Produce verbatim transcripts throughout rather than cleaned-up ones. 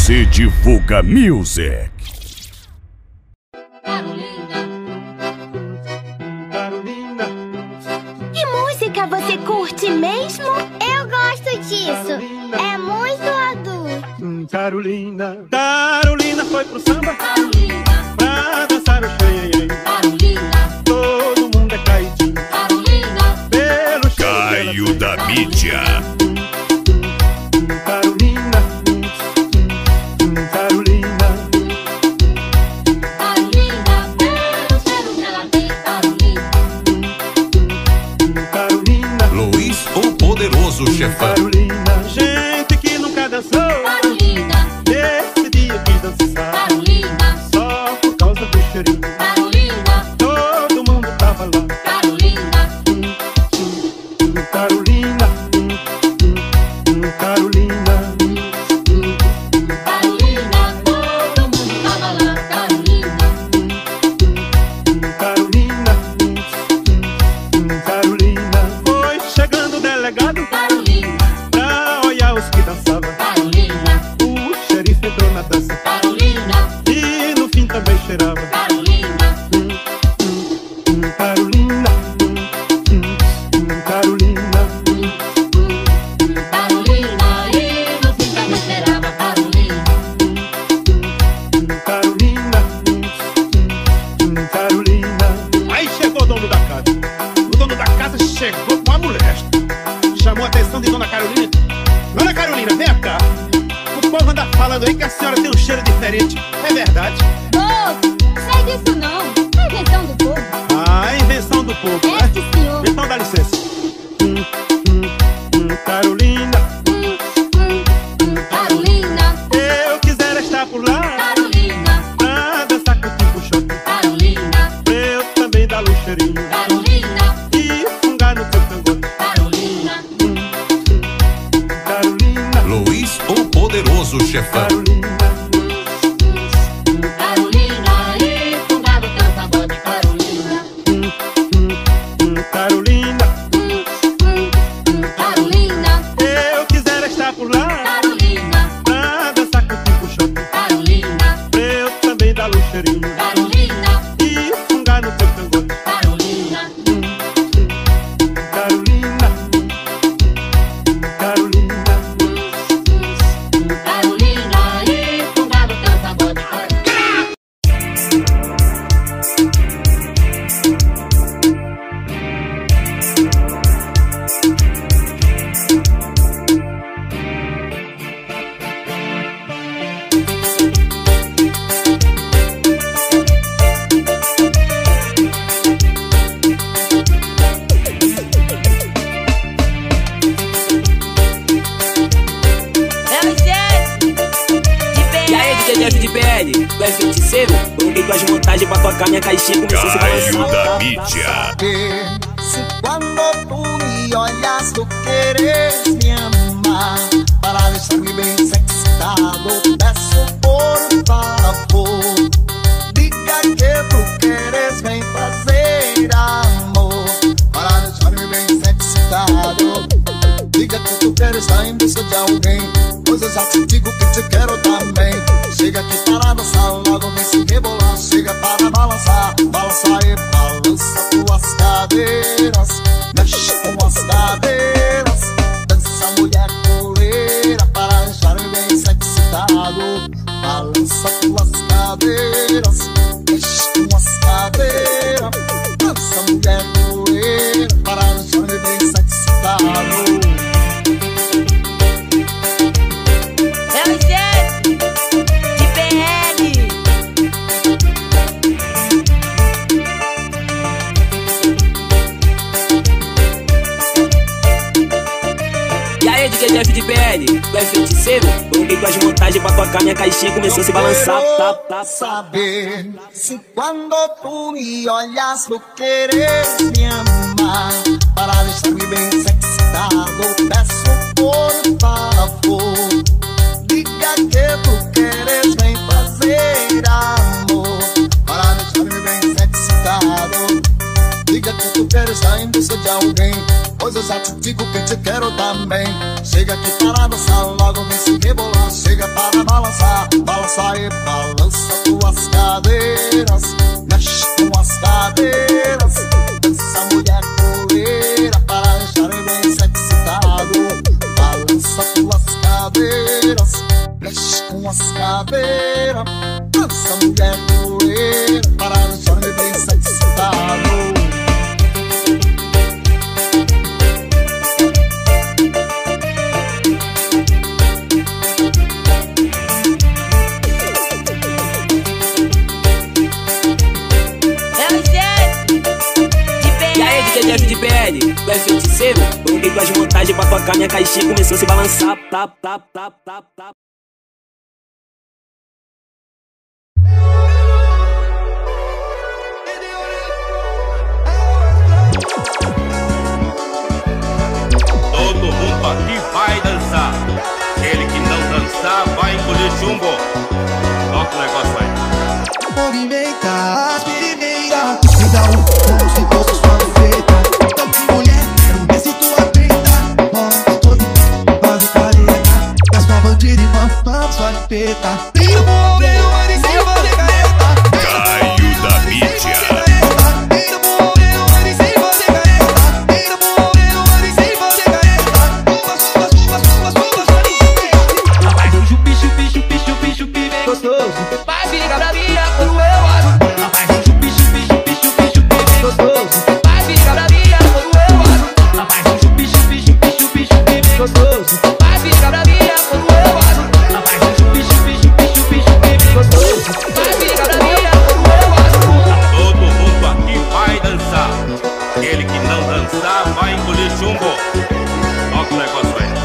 C Divulga Music. Carolina. Carolina. Que música você curte mesmo? Eu gosto disso. É muito adulto. Hum, Carolina. Carolina foi pro samba. Carolina. Pra dançar o xanhanhã. Carolina. Todo mundo é caidinho. Carolina. Pelo cheiro Caio da mídia. Carolina. Carolina. Carolina. Pelo cheiro que ela tem. Carolina. Carolina. Luiz, o poderoso chefão. Carolina. Gente que nunca dançou. Carolina. Nesse dia quis dançar. Carolina. Só por causa do cheirinho. Carolina. Todo mundo tava lá. Carolina. Carolina. Carolina. Carolina. Todo mundo tava lá. Carolina. Carolina. Carolina. Foi chegando o delegado Carolina. pra olhar os que dançavam. Carolina. O xerife entrou na dança Carolina. e no fim também cheirava. Carolina. Carolina. Carolina. Carolina. E no fim também cheirava. Carolina. Carolina. Carolina. Aí chegou o dono da casa. O dono da casa chegou com a mulher. Chamou a atenção de Dona Carolina. Dona Carolina, vem cá. O povo anda falando aí que a senhora tem um cheiro diferente. É verdade? Moço, sei disso não. É invenção do povo. Ah, invenção do povo, É, né? sim, senhor. Então dá licença. Carolina, Carolina. eu quiser estar por lá Carolina. pra dançar contigo, choque. Carolina. Pra eu também dar o cheirinho Carolina. e fungar no teu cangote. Carolina. Carolina, Luiz, o poderoso chefão. Carolina. Carolina. E fungado teu pagode. Carolina. Carolina, Carolina. eu quiser estar por lá Carolina. pra dançar contigo, choque. Carolina. Pra eu também dar o cheirinho Carolina. e fungar no teu cangote. Carolina. Carolina, Carolina. Carolina. E fungado teu pagode. Carolina. E aí, D J Jeff de P L, tu é feiticeiro? Coloquei tuas montagens pra tocar minha caixinha, começou a se Caio balançar. da mídia. Se cuando tú me olhas tú quieres me amar para deixar-me bem excitado, peço por favor, diga que tu quieres vem fazer amor para deixar-me bem excitado, diga que tu queres estar em busca de alguém, pois eu já te digo que te quero também. Chega aqui para dançar, logo vem se rebolar. Chega para balançar, balança e balança tuas cadeiras, mexe com as cadeiras, dança mulher coleira para deixar-me bem excitado. Balança tuas cadeiras, mexe com as cadeiras, dança mulher coleira para deixar-me bem excitado. É o Jeff de P L. E aí, D J Jeff de P L, tu é feiticeiro? Coloquei tuas montagens pra tocar minha caixinha, começou a se balançar. Tá, tá, Saber se quando tu me olhas tu queres me amar para deixar-me bem excitado, peço por favor, diga que tu queres vem fazer amor para deixar-me bem excitado, diga que tu queres estar em busca de alguém, pois eu já te digo que te quero também. Chega aqui para dançar, logo vem se rebolar. Chega para balançar, vai, balança tuas cadeiras, mexe com as cadeiras. Dança, mulher coleira, para deixar bem excitado. Balança tuas cadeiras, mexe com as cadeiras. Dança, mulher coleira, para deixar bem excitado. Jeff de P L, tu é feiticeiro? Coloquei tuas montagens pra tocar, minha caixinha começou a se balançar. Tap, tap, tap, tap, tap. Todo mundo aqui vai dançar. Aquele que não dançar vai engolir chumbo. Toca o negócio aí. Movimenta as pirimeiras, me dá um como se fosse sua feita. Então mulher, quero ver se tu aguenta. Mostra todo faz o careta, das sua bandida e mamãe, sua limpeta. Tem um moreno, mano, em cima de careta. Caio da mídia. Vai ficar pra mim quando eu abro. Rapaz, um chupi, chupi, chupi, chupi, chupi bem gostoso. Vai ficar pra mim quando eu abro. Rapaz, um chupi, chupi, chupi, chupi, chupi bem gostoso. Vai ficar pra mim quando eu abro. Rapaz, um chupi, chupi, chupi, chupi, chupi bem gostoso. Vai ficar pra mim quando eu abro. Todo mundo aqui vai dançar. Aquele que não dançar vai engolir chumbo. Toca o negócio aí.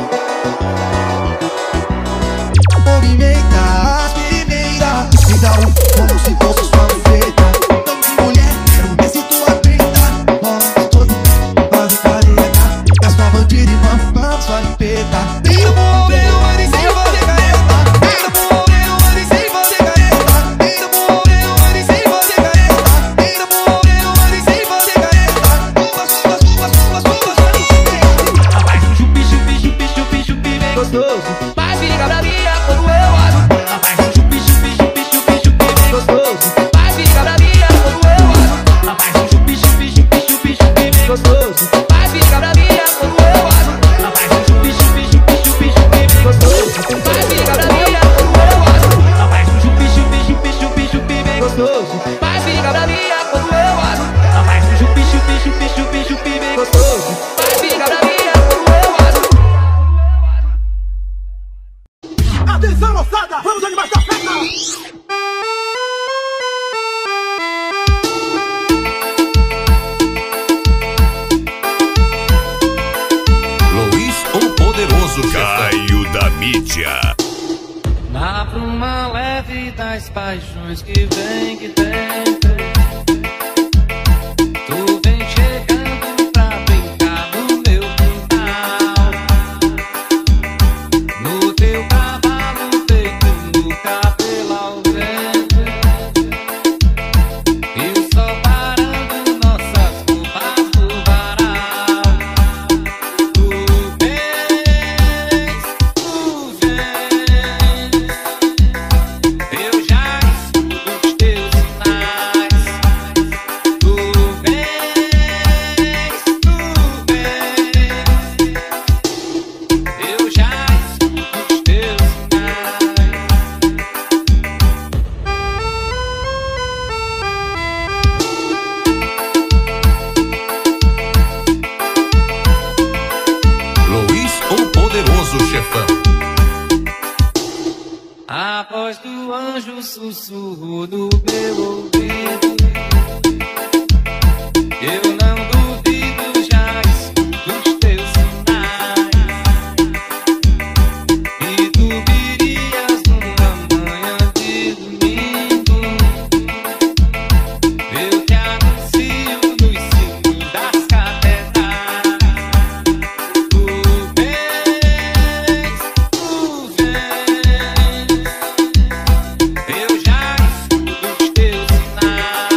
Movimenta as pirimeiras, me dá um como se fosse sua feita. Então mulher, quero ver se tu aguenta. Mostra todo faz o careta, das sua bandida e mamãe, sua limpeta. Tem um moreno, mano, em cima de careta. Tem um moreno, mano, em cima de careta. Tem um moreno, mano, em cima de careta. Tem um moreno, mano, em cima de careta. Suas, suas, suas, suas, suas, sua limpeta. Rapaz, um chupi, chupi, chupi, chupi, chupi bem gostoso. Vai ficar pra mim quando eu abro. Rapaz, um chupi, chupi, chupi, chupi, chupi bem gostoso. Vai ficar pra mim quando eu abro. Rapaz, um chupi, chupi, chupi, chupi, chupi bem gostoso. Vai ficar pra mim quando eu abro. Rapaz, um chupi, chupi, chupi, chupi, chupi bem gostoso. Vai ficar pra mim quando eu abro. Rapaz, um chupi, chupi, chupi, chupi, chupi bem gostoso. Vai ficar pra mim quando eu abro. Rapaz, um chupi, chupi, chupi, chupi, chupi bem gostoso. Vai ficar pra mim quando eu abro. Atenção, moçada! Vamos animar essa festa! Luiz, o poderoso chefão. Caio da mídia. Dá pra uma leve das paixões que vem, que tem. Tu vem chegando pra brincar no meu quintal. No teu cavalo feito no cabelo ao vento. E o sol parando nossas roupas no varal. Tu vens, tu vens. Eu já escuto os teus sinais. Tu vens, tu vens. Eu já escuto os teus sinais. Luiz, o poderoso chefão. A voz do anjo sussurrou no meu ouvido. Eu não duvido, já escuto os teus sinais. E tu virias numa manhã de domingo. Eu te anuncio nos cimos das catedrais. Tu vens, tu vens. Eu já escuto os teus sinais.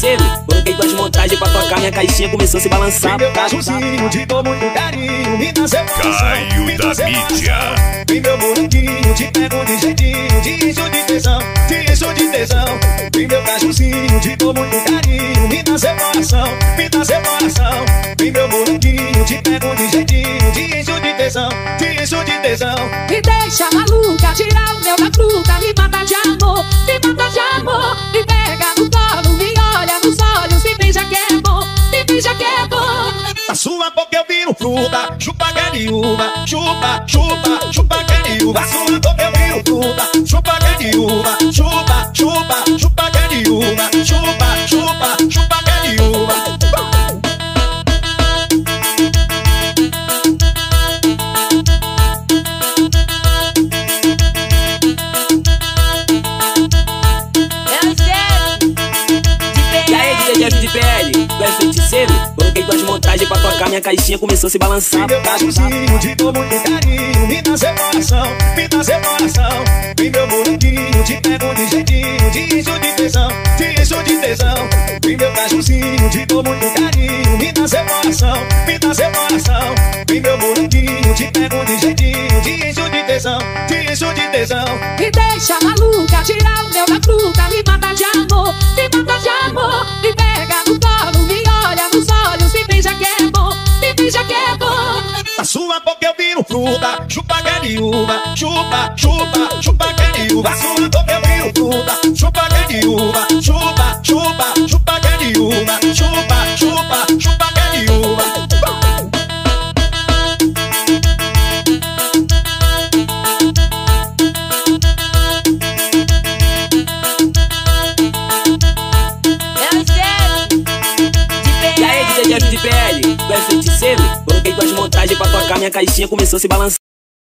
feiticeiro. Coloquei tuas montagens pra tocar, minha caixinha começou a se balançar. Meu cajuzinho, te dou muito carinho, me dá seu coração, Caio me da dá seu mídia. coração. Vem meu moranguinho, te pego de jeitinho, te encho de tesão, te encho de tesão. Vem meu cajuzinho, te dou muito carinho, me dá seu coração, me dá seu coração. Vem meu moranguinho, te pego de jeitinho, te encho de tesão, te encho de tesão. Me deixa maluca, tirar o meu da fruta, me mata de amor, me mata de amor. Me pega no colo, me olha nos olhos, me beija que é bom, me beija que é bom. Na sua boca eu viro fruta, chupa que de uva, chupa, chupa, chupa que de uva. Na sua boca eu viro fruta, chupa que de uva, chupa, chupa, chupa que de uva, chupa, chupa, chupa que de uva. E aí, D J Jeff de P L, tu é feiticeiro? Coloquei tuas montagens pra tocar, minha caixinha começou a se balançar. Vem meu cajuzinho, te dou muito carinho, me dá seu coração, me dá seu coração. Vem meu moranguinho, te pego de jeitinho, te encho de tesão, te encho de tesão. Vem meu cajuzinho, te dou muito carinho, me dá seu coração, me dá seu coração. Vem meu moranguinho, te pego de jeitinho, te encho de tesão, te encho de tesão. Me deixa maluca, tirar o meu da fruta, me mata de amor, me mata de amor. Me pega no colo, me olha nos olhos, me beija que é bom, me beija que é bom. Na sua boca eu viro fruta, chupa que de uva, chupa, chupa, chupa que de uva. Na sua boca eu viro fruta, chupa que de uva, chupa, chupa, chupa que de uva, chupa, chupa, chupa que de uva. E aí, D J Jeff de P L, tu é feiticeiro? Coloquei tuas montagens pra tocar, minha caixinha começou a se balançar.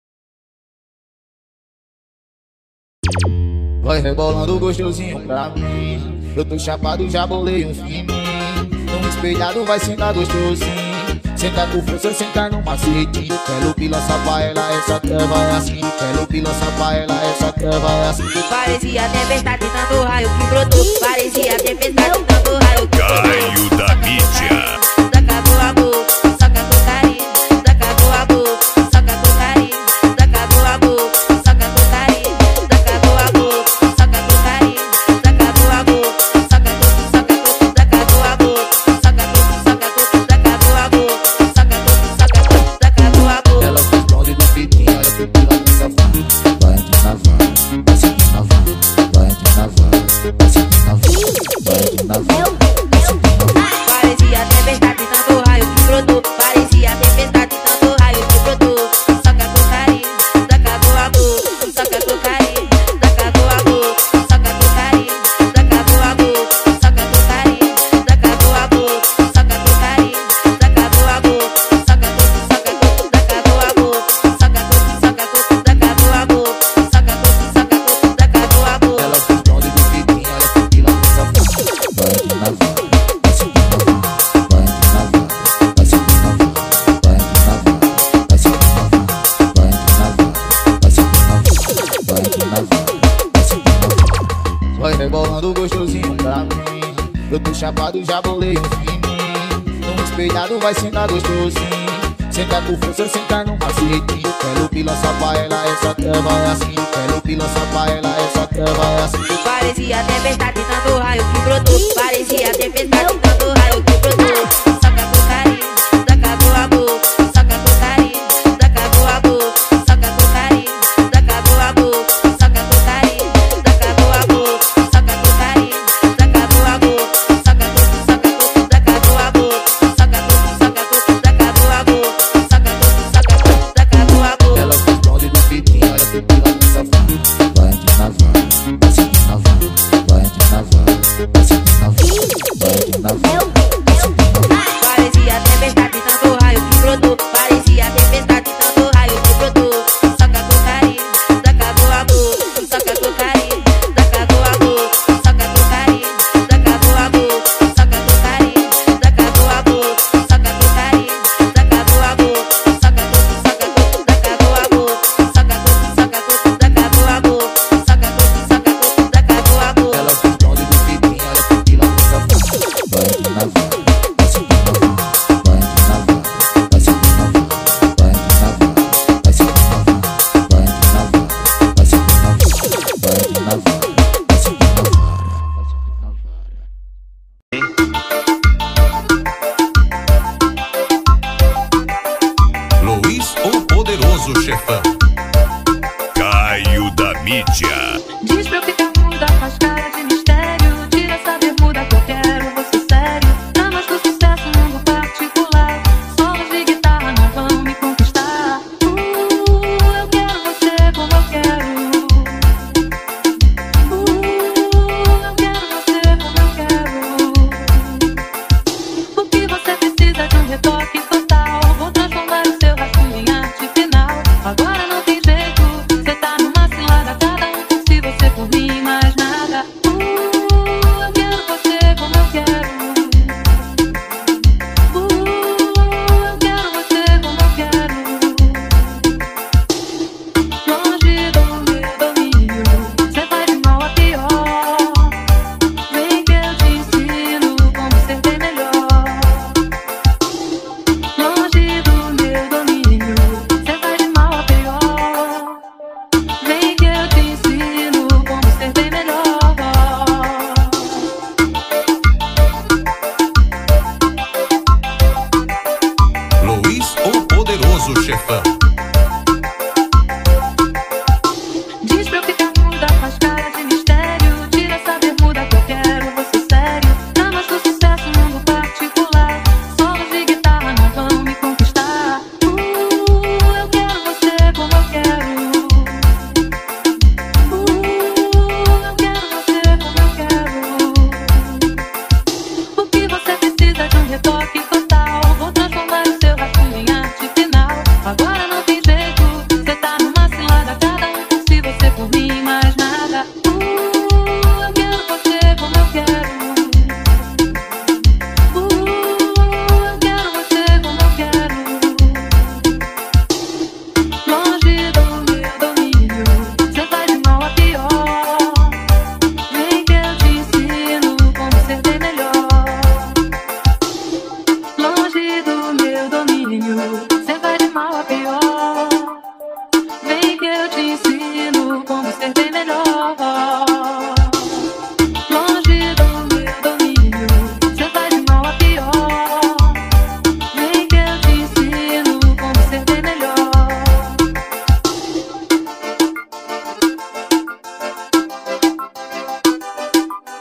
Vai rebolando gostosinho pra mim. Eu tô chapado, já bolei um filme. Num espelhado vai sentar gostosinho. Senta com força, senta no macete. Quero pilança pra ela, essa treva é assim. Quero pilança pra ela, essa treva é assim. Parecia tempestade, tanto raio que brotou. Parecia tempestade, tanto raio que brotou. Caio da mídia. Saca com amor, saca com carinho. Saca com amor, saca com carinho. Saca com amor, saca com carinho. Saca com amor, saca com carinho. Saca com amor, saca com, saca com, saca com amor. Saca com, saca com, saca com amor. Saca com, saca com, saca com amor. Ela fez bonde do piquinho, olha pro pila no sofá. Vai entrar na van, vai sentir na van. Vai entrar na van, vai sentir na van. Vai entrar na van, vai sentir na van. Parecia tempestade, tanto raio que brotou. Parecia tempestade, tanto raio que brotou. Saca com carinho, saca com amor. Saca com carinho, saca com amor. Saca com carinho, saca com amor. Saca com carinho, saca com amor. Saca com carinho, saca com amor. Saca com, saca com, saca com amor. Saca com, saca com, saca com amor. Saca com, saca com, saca com amor. Ela fez bonde do piquinho, olha pro pila no sofá. Vai entrar na van, vai sentir na van. Vai entrar na van, vai sentir na van. Vai entrar na van, vai sentir na van. Vai entrar na van, vai sentir na van. Vai entrar na van, vai sentir na van. Vai rebolando gostosinho pra mim. Eu tô chapado, já bolei um filme. Num espelhado vai sentar gostosinho. Senta com força, senta no macete. Quero pilança pra ela, essa treva é assim. Quero pilança pra ela, essa treva é assim. Parecia tempestade, tanto raio que brotou. Parecia tempestade, tanto raio que brotou. Saca com carinho, saca com amor. Saca com carinho, saca com amor. Saca com carinho, saca com amor. Saca com carinho, saca com amor. Saca com carinho, saca com amor. Saca com, saca com, saca com amor. Saca com, saca com, saca com amor. Saca com, saca com, saca com amor. Ela fez bonde do piquinho, olha pro pila no sofá. Vai entrar na van, vai sentir na van. Vai entrar na van, vai sentir na van. Vai entrar na van, vai sentir na van. Parecia tempestade, tanto raio que brotou. Parecia tempestade, tanto raio que brotou. Saca com carinho, saca com amor. Saca com carinho, saca com amor. Saca com carinho, saca com amor. Saca com carinho, saca com amor. Saca com carinho, saca com amor. Saca com, saca com, saca com amor. Saca com, saca com, saca com amor. Saca com, saca com, saca com amor. Ela fez bonde do piquinho, olha pro pila no sofá.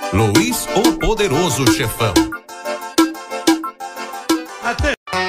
Luiz, o poderoso chefão. Até.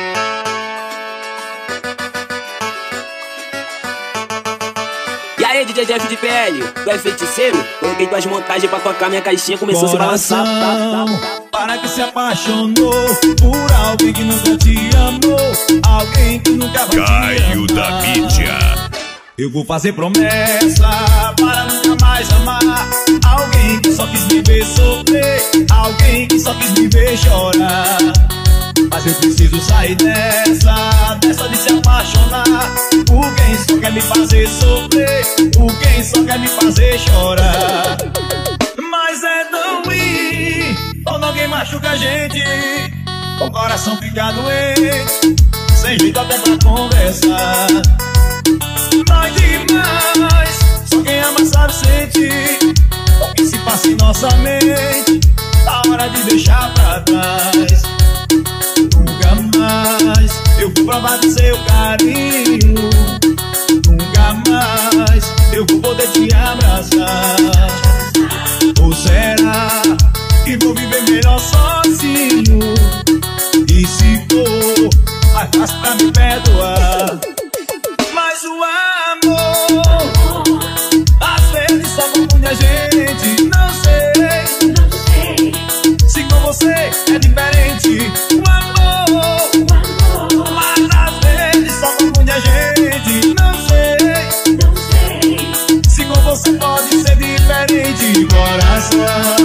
E aí, D J Jeff de P L, tu é feiticeiro? Coloquei tuas montagens pra tocar minha caixinha, começou a se balançar. Tá, tá, tá. Para que se apaixonou por alguém que nunca te amou, alguém que nunca vai te Caio da amar. mídia. Eu vou fazer promessa para nunca mais amar alguém que só quis me ver sofrer, alguém que só quis me ver chorar. Mas eu preciso sair dessa, dessa de se apaixonar por quem só quer me fazer sofrer, por quem só quer me fazer chorar. Mas é tão ruim quando alguém machuca a gente, o coração fica doente, sem jeito até pra conversar. Dói demais, só quem ama sabe sentir o que se passa em nossa mente, tá hora de deixar pra trás. Nunca mais eu vou provar do seu carinho, nunca mais eu vou poder te abraçar. Ou será que vou viver melhor sozinho? E se for, mais fácil pra me perdoar. Mas o amor às vezes só confunde a gente. Não sei, não sei se com você é diferente. O amor, o amor mas às vezes só confunde a gente. Não sei, não sei se com você pode ser diferente. Coração,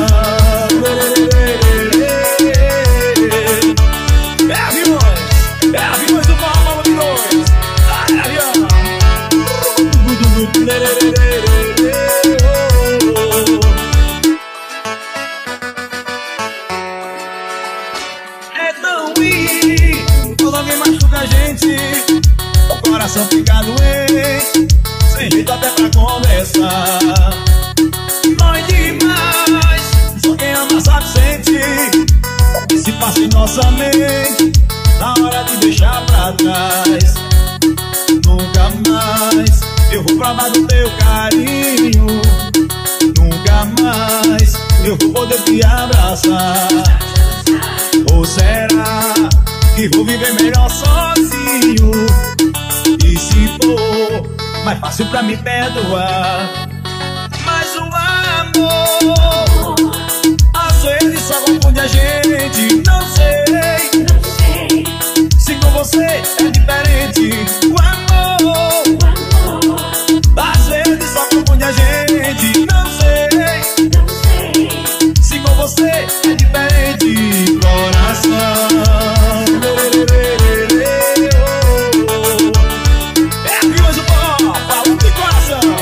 é aviões, é aviões do Palma de Dois. Ai, avião. É tão ruim quando alguém machuca a gente, o coração fica doente, sem jeito até pra conversar. Dói demais, só quem ama sabe sentir o que se passa em nossa mente, na hora de deixar pra trás. Nunca mais eu vou provar do teu carinho, nunca mais eu vou poder te abraçar. Ou será que vou viver melhor sozinho? E se for, mais fácil pra me perdoar. Mas o amor às vezes só confunde a gente. Não sei, não sei se com você é diferente. O amor, o amor às vezes só confunde a gente. Não sei, não sei se com você é diferente. Coração, é aviões do pó, falando de coração.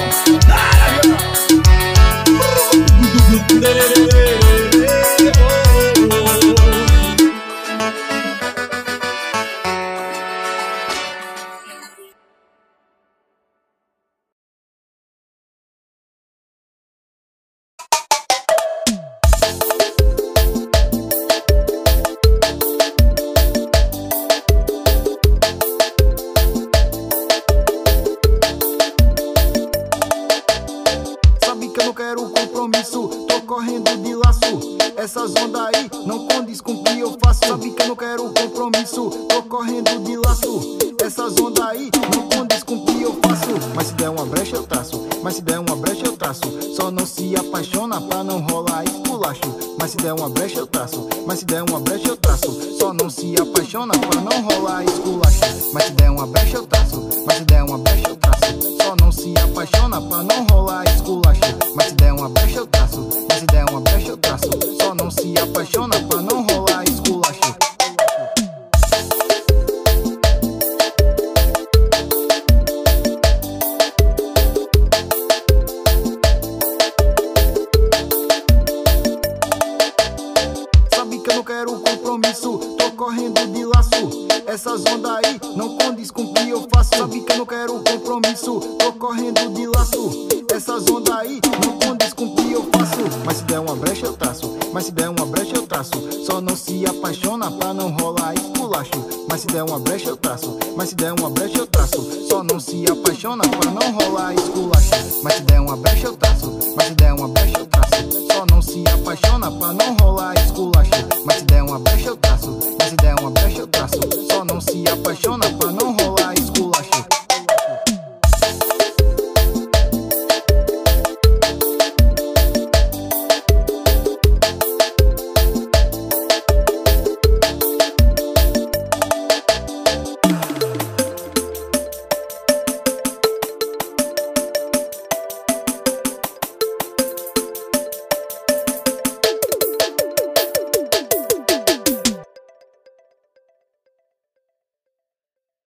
Sabe que eu não quero compromisso, tô correndo de laço. Essas ondas aí não condiz com o que eu faço. Sabe que eu não quero compromisso, tô correndo de laço. Essas ondas aí não condiz com o que eu faço. Mas se der uma brecha eu traço, mas se der uma brecha eu traço. Só não se apaixona pra não rolar esculacho. Mas se der uma brecha eu traço, mas se der uma brecha eu traço. Só não se apaixona pra não rolar esculacho. Mas se der uma brecha eu traço, mas se der uma brecha eu traço. Só não se apaixona pra não rolar esculacho. Mas se der uma brecha eu traço, mas se der uma brecha eu traço. Só não se apaixona pra não rolar esculacho. Sabe que eu não quero compromisso, tô correndo de laço. Essas ondas aí não condiz com o que eu faço. Sabe que eu não quero compromisso, tô correndo de laço. Essas ondas aí não condiz com o que eu faço. Mas se der uma brecha eu traço, mas se der uma brecha eu traço. Só não se apaixona pra não rolar esculacho. Mas se der uma brecha eu traço, mas se der uma brecha eu traço. Só não se apaixona pra não rolar esculacho. Mas se der uma brecha eu traço, mas se der uma brecha eu traço. Só só não se apaixona pra não rolar esculacho. Mas se der uma brecha eu traço, mas se der uma brecha eu traço.